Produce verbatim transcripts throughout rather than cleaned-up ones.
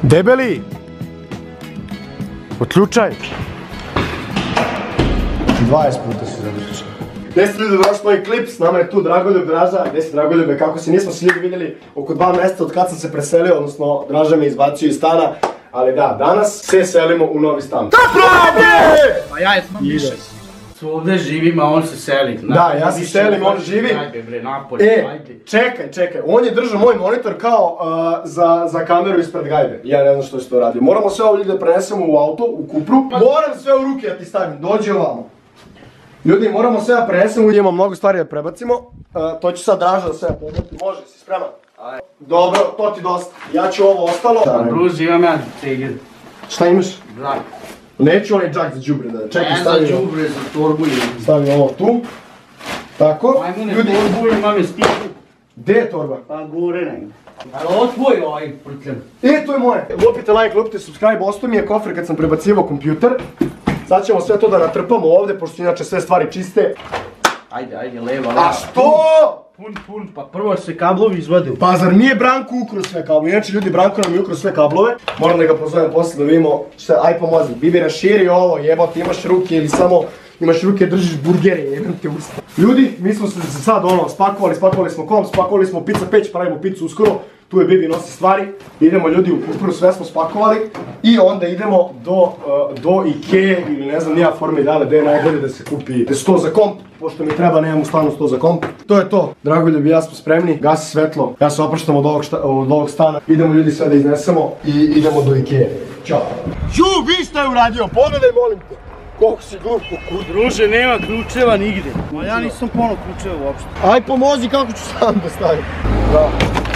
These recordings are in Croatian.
Debeli! Otključaj! dvadeset puta si završio. Gdje ste ljudi došli moj klip, s nama je tu Dragoljub Draža. Gdje si Dragoljube, kako si, nismo se ljudi vidjeli oko dva mjeseca od kad sam se preselio, odnosno Draža me izbacio iz stana. Ali da, danas se selimo u novi stan. Pa ja jesam više. Ovdje živim, a on se seli. Da, ja se selim, on živi. Ajde bre, napolje, E, ajde. čekaj, čekaj, on je držao moj monitor kao za kameru ispred gajbe. Ja ne znam što se to radi. Moramo sve ovo ljudi da prenesemo u auto, u Kupru. Moram sve u ruke da ti stavim, dođi ovamo. Ljudi, moramo sve da prenesemo, imamo mnogo stvari da prebacimo. To će sad Draža da sve prebaciti, može, si spreman? Dobro, to ti dosta. Ja ću ovo ostalo. Druži, imam ja tegir. Šta imaš? Džak. Neću onaj džak za džubre da čekaj, Ne za džubre, za torbu imam. Stavim ovo tu. Tako. Majmune, torbu imam je stiku. Gdje je torba? Pa gore negdje. Ali ovo tvoj ovaj prtljan. E, to je moje. Lupite like, lupite subscribe, ostao mi je kofer kad sam prebacivao kompjuter. Sad ćemo sve to da natrpamo ovdje, pošto inače sve stvari čiste. Ajde, ajde, leva, leva. A što? Pun, pun, pa prvo se kablovi izvade. Pa zar nije Branko ukro sve kablove? Inače ljudi, Branko nam je ukro sve kablove. Moram da ga pozovem posle da vidimo šta, aj pomozi. Bibi, raširi ovo, jebote, imaš ruke ili samo imaš ruke, držiš burgere, jebem te usta. Ljudi, mi smo se sad ono spakovali, spakovali smo kom, spakovali smo pizza peć, pravimo pizzu uskoro. Tu je Bibi, nosi stvari, idemo ljudi u Kupru, sve smo spakovali i onda idemo do, do Ikea ili ne znam nija forme ideale gdje je najbolje da se kupi sto za komp, pošto mi treba, nemam u stanu sto za komp. To je to, Dragoljub i ja smo spremni, gasi svetlo, ja se opraštam od ovog, šta, od ovog stana, idemo ljudi sve da iznesemo i idemo do Ikea. Ćao! Ću, vi šta je uradio, pogledaj molim te! Koliko si glup kukur. Druže, nema ključeva nigdje. Ma ja nisam ponao ključeva uopšte. Aj pomozi kako ću sam da stavim. Da.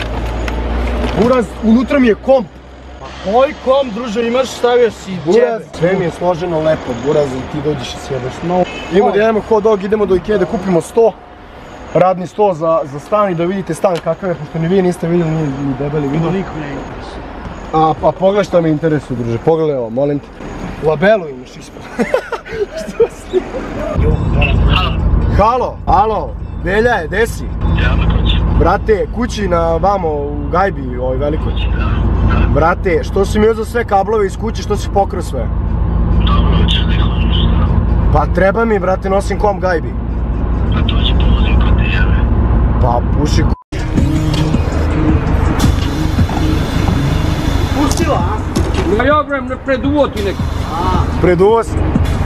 Buraz, unutra mi je komp. Pa koji kom, druže, imaš stavio si Buraz, džebe. sve mi je složeno lepo, Buraz, i ti dođeš i sjedeš. No, idemo da jedemo hot dog, idemo do Ikea da kupimo sto. Radni sto za, za stan i da vidite stan kakav je, pošto ni vi niste vidjeli, ni, ni Debeli vidio. Niko ne interesuje. A, a pogledaj šta me interesuje, druže, pogledaj ovo, molim te. Labelu imaš ispod. Što si? Halo, alo, Belja je, gdje si? Ja na kući. Brate, kući na vamo u gajbi, ovoj velikoj. Brate, što si mi uzeo sve kablove iz kuće, što si pokrao sve? Dobro, će neko ništa. Pa treba mi, brate, nosim kom gajbi. A to će pomozim kod te jave. Pa puši k***. Pustila, a? Ma ja brem, ne preduvo ti neko. Preduvo si.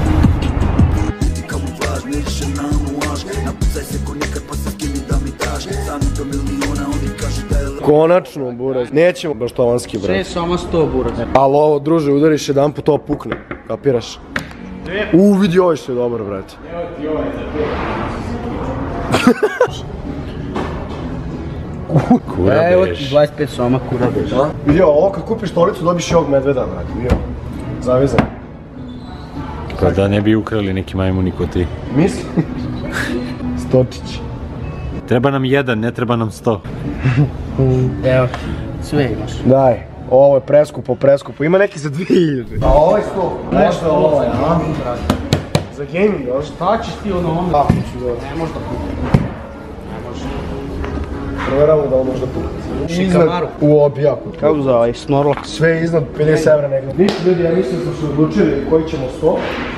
Konačno, Buraz. Nećemo baš tavanski, brate. Sve samo sto, Buraz. Ali ovo, druže, udariš jedan put, to pukne. Kapiraš? U, vidi ovaj što je dobar, brate. Evo ti ovaj za Kura evo ti dvadeset pet soma kura beš. Vidi ovo, kad kupiš stolicu dobiš i ovog medveda, brate. Vidi ovo. Zavezan. Pa da ne bi ukrali neki majmuni ko ti. Misli? Stočić. Treba nam jedan, ne treba nam sto. Evo ti, sve imaš. Daj, ovo je preskupo, preskupo. Ima neki za dvije hiljade. A ovaj sto? Nešto je ovaj, a? Za gaming, još? Šta ćeš ti ono onda? Kako ću da... Ne možeš da kupi. Ne možeš. Provjeravamo da ovo možda pukne. Šikamaru. U obijaku. Kako za ovaj snorlak? Sve je iznad pedeset evra negdje. Ništa ljudi, ja mislim da smo se odlučili koji ćemo sto.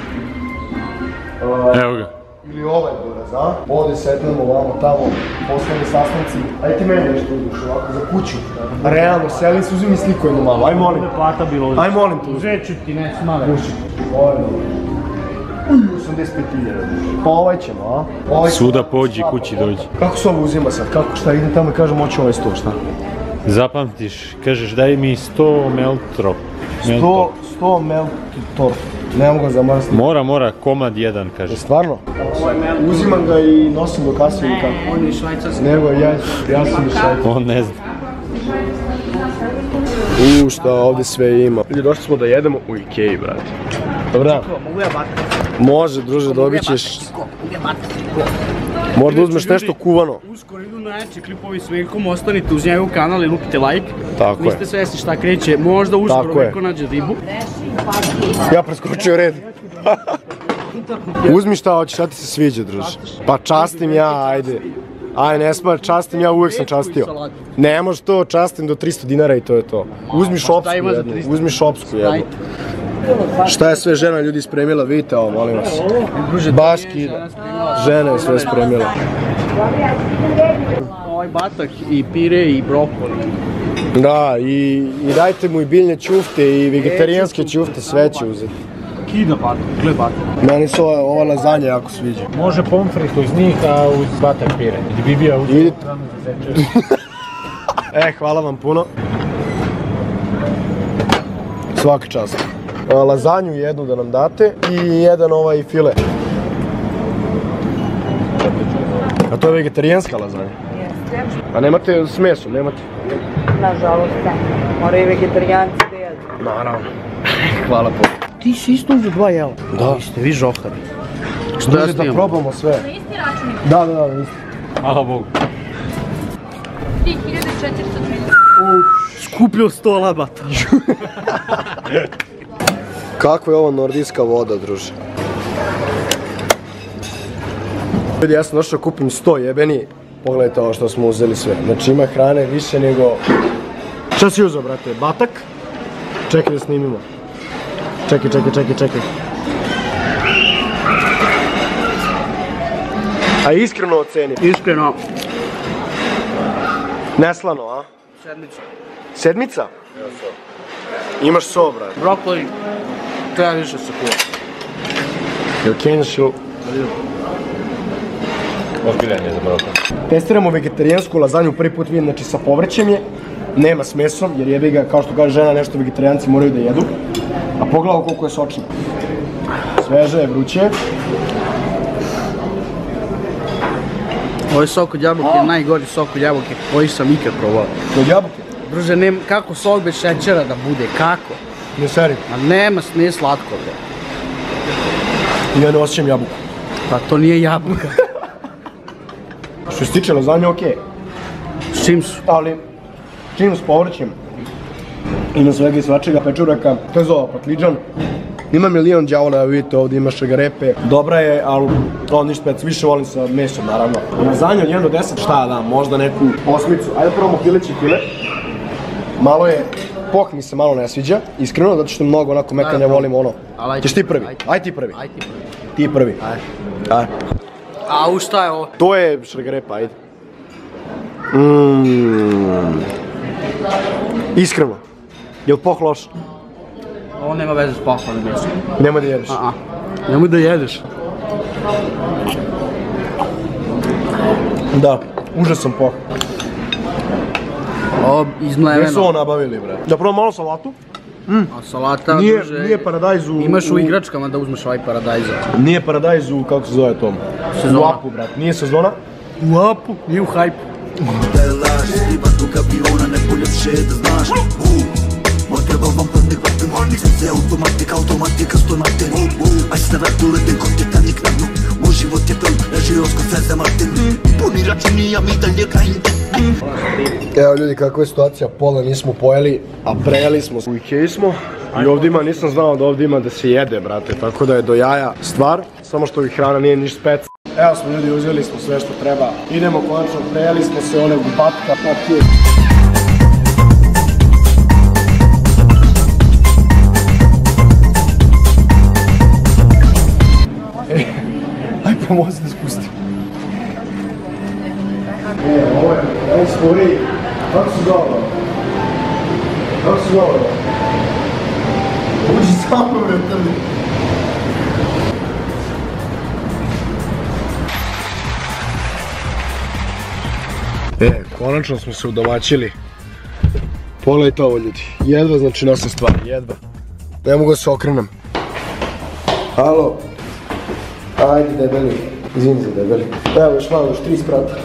Evo ga. Ili ovaj Buraz, a? Ovdje sednemo, ovamo, tamo, poslovni sastanci. Aj ti meni nešto uđeš ovako, za kuću. Realno, seli se, uzmi mi sliku jednu malo, aj molim. Plata bilo ovdje. Aj molim te uzmi. Uzet ću ti, ne smale. Puši. Ovo je dobro. Uj, osamdeset pet hiljada. Pa ovaj ćemo, a? Ovaj ćemo. Svuda pođi, kući dođi. Kako se ovo uzima sad? Kako, šta, idem tamo i kažem, hoću ovaj sto, šta? Zapamtiš, kažeš daj mi sto meltro. sto, sto meltor. Ne mogu ga zamrziti. Mora, mora, komad jedan, kažeš. Stvarno? Uzimam ga i nosim do kase ili kako? On je švajcarski. Nego, ja, ja sam i šajt. On ne zna. Uuu, šta ovdje sve ima. Ljudi, došli smo da jedemo u Ikei, brate. Dobar dan. Mogu ja batati? Može, druže, dobit ćeš. Možda uzmeš nešto kuvano. Uskoro idu najjači klipovi s Veljkom, ostanite uz njegov kanal i lupite like. Tako je. Vi ste svjesni šta kreće, možda uskoro Veljko nađe ribu. Ja preskočio red. Uzmi šta hoćeš, šta ti se sviđa, druže. Pa častim ja, ajde. Aj, ne smar, častim, ja uvijek sam častio. Ne može to, častim do tristo dinara i to je to. Uzmi šopsku jednu, uzmi šopsku jednu. Šta je sve žena ljudi spremila, vidite ovo, molim vas. Baš kida. Žena je sve spremila. Ovaj batak i pire i brokoli. Da, i, i dajte mu i biljne ćufte i vegetarijanske ćufte, sve će uzeti. Kida batak, gle batak. Meni se ova, ova lazanja jako sviđa. Može pomfrit uz njih, a uz batak pire. Ili bi bio uz Idite. E, hvala vam puno. Svaka čast. Lazanju jednu da nam date i jedan ovaj file. A to je vegetarijanska lazanja? Jeste. A nemate s mesom, nemate? Nažalost, da. Moraju vegetarijanci da jedu. Naravno. Hvala puno. Ti si isto uzeo dva jela? Da. Ste vi žohari. Što ja da probamo sve? Na isti račun ima. Da, da, da, isti. Hvala Bogu. tri hiljade četiristo trideset. Skupljio sto labata. Kako je ovo nordijska voda, druže? Ljudi, ja sam došao kupim sto jebeni. Pogledajte ovo što smo uzeli sve. Znači ima hrane više nego... Šta si uzeo, brate? Batak? Čekaj da snimimo. Čekaj, čekaj, čekaj, čekaj. A iskreno oceni. Iskreno. Neslano, a? Sedmica. Sedmica? Imaš so, brate. Brokoli. Treba više se kuva. Jel kenjaš ili... Ozbiljan je za brokoli. Testiramo vegetarijansku lazanju, prvi put vidim, znači sa povrćem je. Nema s mesom, jer jebi ga, kao što kaže žena, nešto vegetarijanci moraju da jedu. A pogledaj koliko je sočno. Sveže je, vruće je. Ovaj sok od jabuke je najgori sok od jabuke koji sam ikad probao. Od jabuke? Druže, nema, kako sok bez šećera da bude, kako? Ne seri. A nema, nije slatko, bre. Ja ne osjećam jabuku. Pa to nije jabuka. Što se tiče lazanje, okej. S čim su? Ali, čim s povrćem, ima svega i svačega, pečuraka, to je zova patliđan. Ima milion đavola, vidite ovdje ima šagarepe. Dobra je, ali on ništa spec, više volim sa mesom, naravno. Lazanja od jedan do deset, šta da, možda neku osmicu. Ajde probamo pileći file. Malo je, pok mi se malo ne sviđa, iskreno, zato što mnogo onako meka ne volim ono. Ćeš ti prvi? Aj ti prvi. Aj ti prvi. Ti prvi. Aj. Aj. A u šta je ovo? To je šagarepa, ajde. Mmm. Iskreno. Jel poh loš? Ovo nema veze s pohvalnim mesom. Nemoj da jedeš. A-a. Nemoj da jedeš. Da, užasan poh. Ovo izmleveno. Gdje su ovo nabavili, bre? Da probam malo salatu? A salata, Nije, druže, nije paradajz u... imaš u igračkama da uzmeš ovaj paradajza. Nije paradajz u, kako se zove to? Sezona. U apu, brat. Nije sezona? U apu, nije u hajpu. Evo ljudi, kakva je situacija, pola nismo pojeli, a prejeli smo. U Ikeji smo i ovdje ima, nisam znao da ovdje ima da se jede, brate, tako da je do jaja stvar, samo što i hrana nije ništa spec. Evo smo ljudi, uzeli smo sve što treba, idemo konačno, prejeli smo se one batka, papir. E, aj pomozi da spustim. E, ovo je, ovo stvori, kako se zove? Kako se zove? Uđi samo, bre, trli. E, konačno smo se udomaćili. Pogledajte ovo ljudi, jedva znači nosim stvari, jedva. Ne mogu da se okrenem. Halo. Ajde debeli, izvini za debeli. Evo još malo, još tri sprata.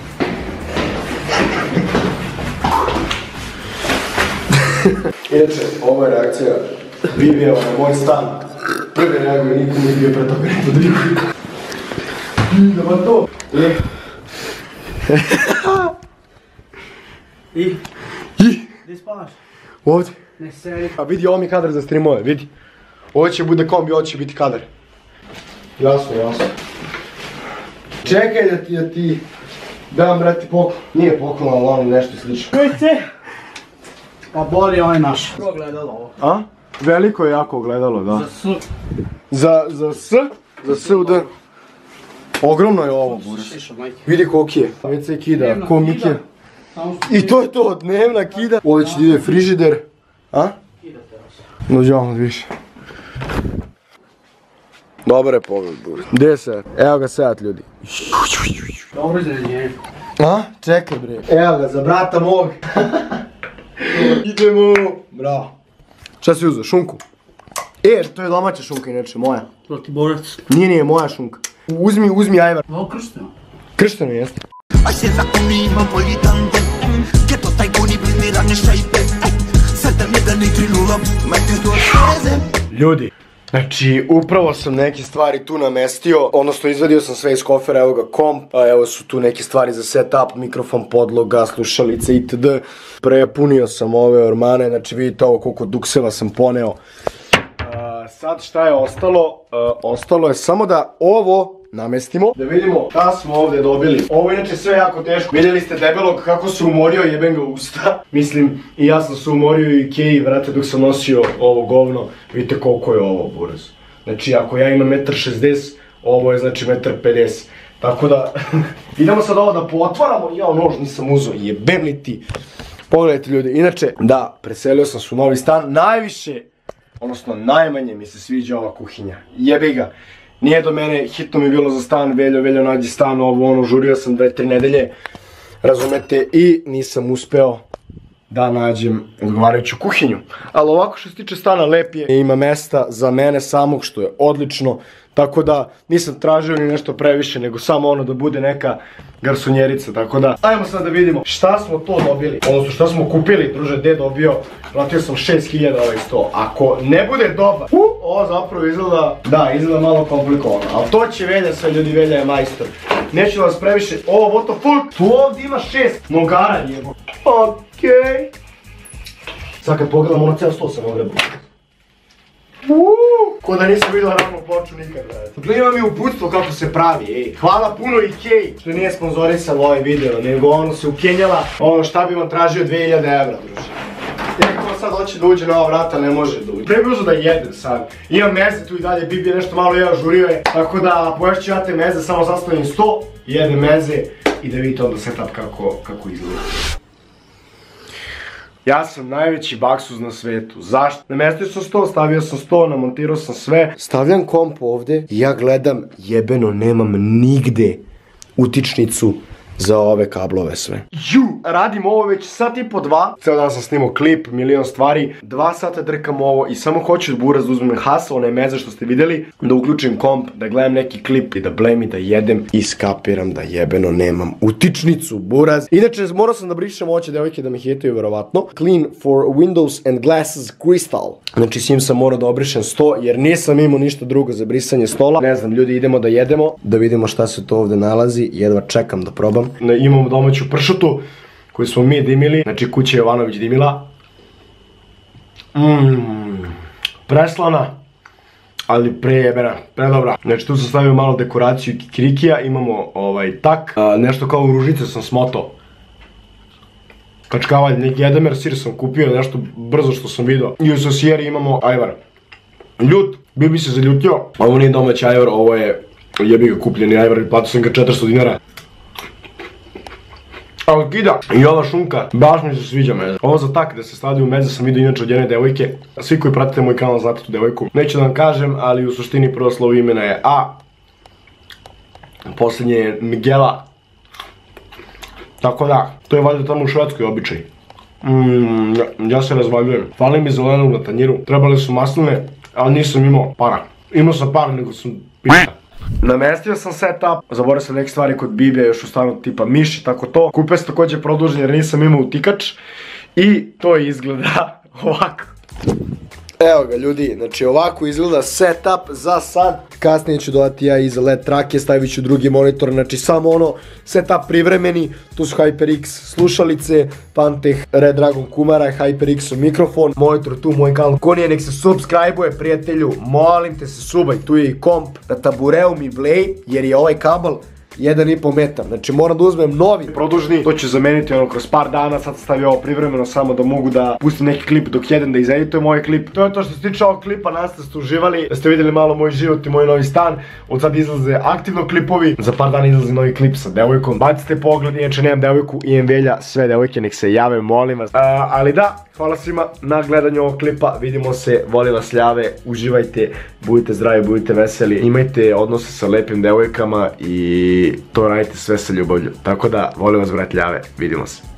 Inače, ovo je reakcija Vivijeva na moj stan. Prvi reaguje, niko nije bio pre toga neko driku. Dobar to. I? I? Gdje spavaš? Ovdje. Ne seri. A vidi, ovo mi je kadar za streamove, vidi. Ovo će bude kombi, ovo će biti kadar. Jasno, jasno. Čekaj da ti, da ti, Da vam brati poklon, nije poklon, ali ono nešto slično. Vidite? Pa boli ovaj naš. Prvo gledalo ovo. A? Veliko je jako gledalo, da. Za S. Za, za S? Za S u D. Ogromno je ovo, buras. Vidi koliki je. Već se kida, ko Mike. I to je to, dnevna kida. Ovdje će da ide frižider. A? Dođemo više. Dobar je pogled, buras. Gdje je sad? Evo ga sad, ljudi. Dobro iznenađenje. A? Čekaj bre. Evo ga, za brata mog. Idemo. Bravo. Šta si uzeo? Šunku? E, to je domaća šunka inače, moja. Protiborac. Nije, nije, moja šunka. Uzmi, uzmi ajvar. Ovo kršteno. Kršteno jeste. Ljudi, znači upravo sam neke stvari tu namestio, odnosno izvadio sam sve iz kofera, evo ga komp, a evo su tu neke stvari za setup, mikrofon, podloga, slušalice itd. Prepunio sam ove ormane, znači vidite ovo koliko dukseva sam poneo. Sad šta je ostalo? Ostalo je samo da ovo namestimo. Da vidimo šta smo ovdje dobili. Ovo je inače sve jako teško. Vidjeli ste debelog kako se umorio, jebem ga usta. Mislim, i ja sam se umorio i Keji, vrate, dok sam nosio ovo govno. Vidite koliko je ovo, buraz. Znači, ako ja imam jedan šezdeset, ovo je znači jedan pedeset. Tako da, idemo sad ovo da potvaramo. Ja nož nisam uzeo, jebem li ti. Pogledajte ljudi, inače, da, preselio sam se u novi stan. Najviše, odnosno najmanje mi se sviđa ova kuhinja. Jebi ga. Nije do mene, hitno mi je bilo za stan, Veljo, Veljo nađi stan, ovo ono, žurio sam dve, tri nedelje, razumete, i nisam uspeo da nađem odgovarajuću kuhinju. Ali ovako što se tiče stana lep je, ima mesta za mene samog što je odlično, tako da nisam tražio ni nešto previše, nego samo ono da bude neka garsonjerica, tako da ajmo sad da vidimo šta smo to dobili, odnosno šta smo kupili, druže, gdje dobio, platio sam šest hiljada ovaj sto, ako ne bude dobar, uh, ovo zapravo izgleda, da, izgleda malo komplikovano, ali to će Velja sve, ljudi, Velja je majstor. Neću vas previše, ovo, what the fuck, tu ovdje ima šest nogara, jebo. Okej. Sad kad pogledam, ono cijel sto sam ogrebao. Uuuu, ko da nisam vidjela ravnu ploču nikad, gledajte. Dakle, ima mi uputstvo kako se pravi, ej. Hvala puno Ikeji što nije sponzorisalo ovaj video, nego ono se ukenjala, ono šta bi vam tražio dve hiljade evra, druže. Jer ko sad hoće da uđe na ova vrata, ne može da uđe. Pre bi uzeo da jedem sad. Imam meze tu i dalje, Bibi je nešto malo jeo, žurio je. Tako da poješću ja te meze, samo sastavim sto, jedem meze i da vidite onda setup kako, kako izgleda. Ja sam najveći baksuz na svetu. Zašto? Namestio sam sto, stavio sam sto, namontirao sam sve. Stavljam komp ovdje i ja gledam, jebeno, nemam nigde utičnicu za ove kablove sve. Ju! Radim ovo već sat i po dva. Ceo dan sam snimao klip, milion stvari. Dva sata drkam ovo i samo hoću buraz da uzmem hasa, one meze što ste vidjeli, da uključim komp, da gledam neki klip i da blem i da jedem. I skapiram da jebeno nemam utičnicu, buraz. Inače, morao sam da brišem oće devojke da mi hitaju verovatno. Clean for Windows and Glasses Crystal. Znači, s njim sam morao da obrišem sto, jer nisam imao ništa drugo za brisanje stola. Ne znam, ljudi, idemo da jedemo, da vidimo šta se to ovdje nalazi. Jedva čekam da probam. Imamo domaću pršutu koju smo mi dimili, znači kuća Jovanović dimila. Mmm, preslana, ali prejebena, predobra. Znači tu sam stavio malo dekoraciju kikirikija, imamo ovaj tak, a, nešto kao u ružice sam smotao. Kačkavalj, neki jedemer sir sam kupio, nešto brzo što sam vidio. I u sosijeri imamo ajvar. Ljut, bio bi se zaljutio. Ovo nije domaći ajvar, ovo je jebi ga kupljeni ajvar i platio sam ga četiristo dinara. Ali kida, i ova šunka, baš mi se sviđa meze. Ovo za tak da se stavlja u meze sam vidio inače od jedne devojke. Svi koji pratite moj kanal znate tu devojku. Neću da vam kažem, ali u suštini prvo slovo imena je A. Posljednje je Miguela. Tako da, to je valjda tamo u Švedskoj običaj. Mmm, ja, ja se razvaljujem. Fali mi zelenog na tanjiru. Trebali su masline, ali nisam imao para. Imao sam para, nego sam pita. Namestio sam setup, zaboravio sam neke stvari kod Bibe, još u stanu tipa miš i tako to. Kupio sam također produžen jer nisam imao utikač. I to izgleda ovako. Evo ga ljudi, znači ovako izgleda setup za sad. Kasnije ću dodati ja iza L E D trake, stavit ću drugi monitor, znači samo ono setup privremeni. Tu su HyperX slušalice, Pantech Redragon Kumara, HyperX mikrofon, monitor tu, moj kanal. Ko nije nek se subscribe-uje prijatelju, molim te se subaj, tu je i komp. Na tabureu mi blej, jer je ovaj kabel jedan i po metar. Znači moram da uzmem novi produžni, to ću zameniti ono kroz par dana, sad stavio ovo privremeno samo da mogu da pustim neki klip dok jedem da izeditujem ovaj klip. To je to što se tiče ovog klipa, nadam se da ste uživali, da ste vidjeli malo moj život i moj novi stan. Od sad izlaze aktivno klipovi, za par dana izlazi novi klip sa devojkom. Bacite pogled, inače nemam devojku, imam Velja, sve devojke nek se jave, molim vas. A, ali da, hvala svima na gledanju ovog klipa, vidimo se, voli vas ljave, uživajte, budite zdravi, budite veseli, imajte odnose sa lepim devojkama i to radite sve sa ljubavlju. Tako da, volim vas brat ljave, vidimo se.